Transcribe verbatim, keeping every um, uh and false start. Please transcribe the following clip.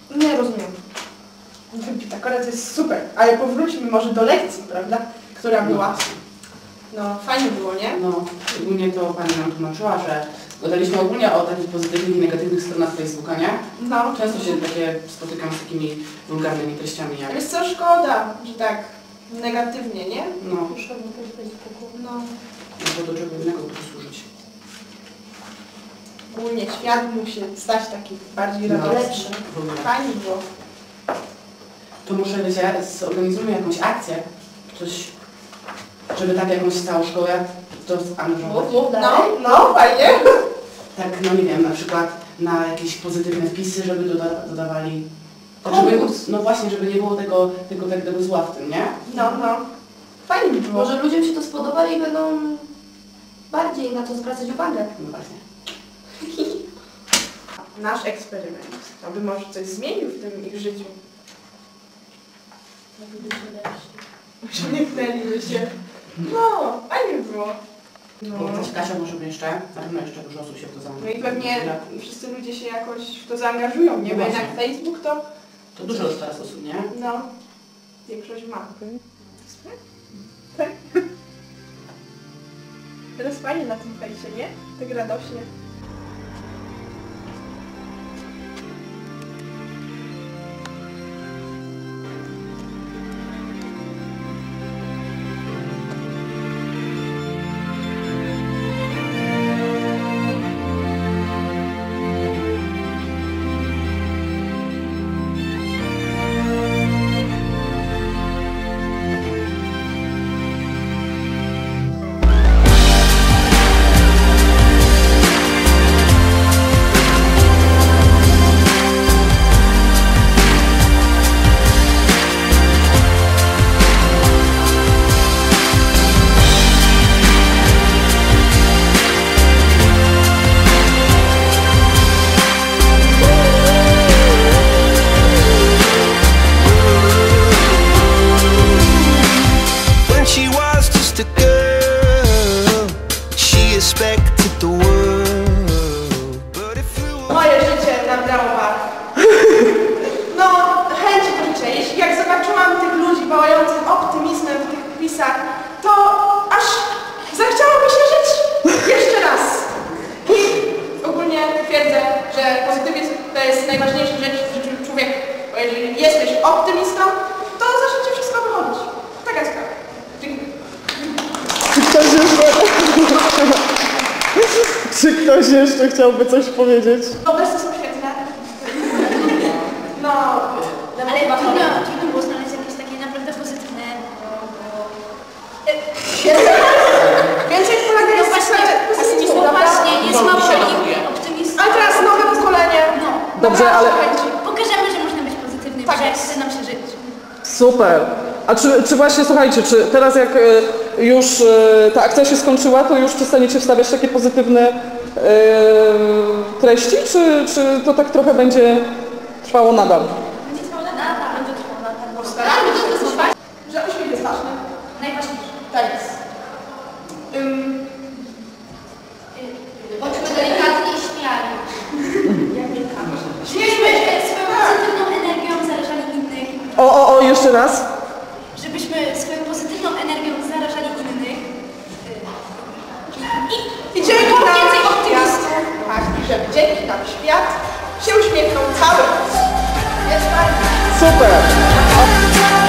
Nie rozumiem. Akurat jest super, ale powróćmy może do lekcji, prawda? Która była. No, fajnie było, nie? No, ogólnie to pani nam tłumaczyła, że gadaliśmy ogólnie o takich pozytywnych i negatywnych stronach Facebooka, nie? No. Często się takie spotykam z takimi wulgarnymi treściami jak... Wiesz co, szkoda, że tak negatywnie, nie? No. No. No bo do czego innego to służyć. Ogólnie świat musi stać taki bardziej No, lepszy. w ogóle. Fajnie było. To muszę, wiecie, zorganizujmy jakąś akcję, coś, żeby tak jakąś całą szkołę to zangażować. No, no, fajnie. Tak, no nie wiem, na przykład na jakieś pozytywne wpisy, żeby doda dodawali. Tak, żeby, no właśnie, żeby nie było tego, tego, tego zła w tym, nie? No, no. Fajnie by było. Może ludziom się to spodoba i będą bardziej na to zwracać uwagę. No właśnie. Nasz eksperyment, aby może coś zmienił w tym ich życiu. Uśmiechnęliby się. No, fajnie było. No. Bo też Kasia może by jeszcze, na pewno jeszcze dużo osób się w to No zaangażuje. i pewnie wszyscy ludzie się jakoś w to zaangażują, nie? Bo No jednak właśnie. Facebook to, To dużo już teraz osób, nie? no, większość ma. Tak? Teraz fajnie na tym fejsie, nie? Tak radośnie. Moje życie nabrało barw. No, chęć uczę. Jeśli jak zobaczyłam tych ludzi wołających optymizmem w tych wpisach, to aż zachciało mi się żyć jeszcze raz. I ogólnie twierdzę, że pozytywizm to jest najważniejsza rzecz w życiu człowieka. Bo jeżeli jesteś optymistą, to zacznie ci wszystko wychodzić. Taka sprawa. Dziękuję. Czy ktoś jeszcze... Czy ktoś jeszcze chciałby coś powiedzieć? Obecne są świetne. No, Ale trudno, trudno było znaleźć jakieś takie naprawdę pozytywne, bo... więcej polega No jest właśnie, pesymizmu, no prawda? właśnie, jest No, mało się loguje. optymistów. A teraz nowe pokolenie. No, Dobrze, ale... pokażemy, że można być pozytywnym, Tak że jest. chce nam się żyć. Super. A czy, czy właśnie, słuchajcie, czy teraz jak y, już y, ta akcja się skończyła, to już przestaniecie wstawiać takie pozytywne y, treści, czy, czy to tak trochę będzie trwało nadal? Będzie trwało nadal, będzie trwało nadal. Staramy się, to fajne, że uśmiech jest ważny. Najważniejsze. Tak jest. Ym, Bądźmy delikatni i śmiali. Żebyśmy swoją pozytywną energią zarażali innych. O, o, o, jeszcze raz. Żebyśmy swoją pozytywną energią zarażali innych. I, I dzięki było nam więcej świat, optymistów. tak, i żeby dzięki nam świat się uśmiechnął cały. Jest fajnie. Super.